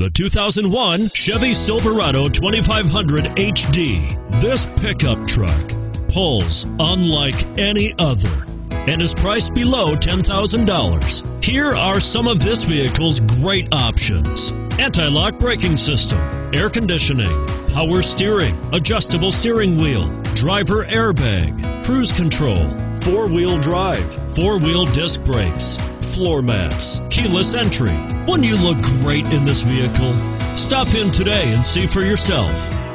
The 2001 Chevy Silverado 2500HD. This pickup truck pulls unlike any other and is priced below $10,000. Here are some of this vehicle's great options: anti-lock braking system, air conditioning, power steering, adjustable steering wheel, driver airbag, cruise control, four-wheel drive, four-wheel disc brakes, floor mats, keyless entry. Wouldn't you look great in this vehicle? Stop in today and see for yourself.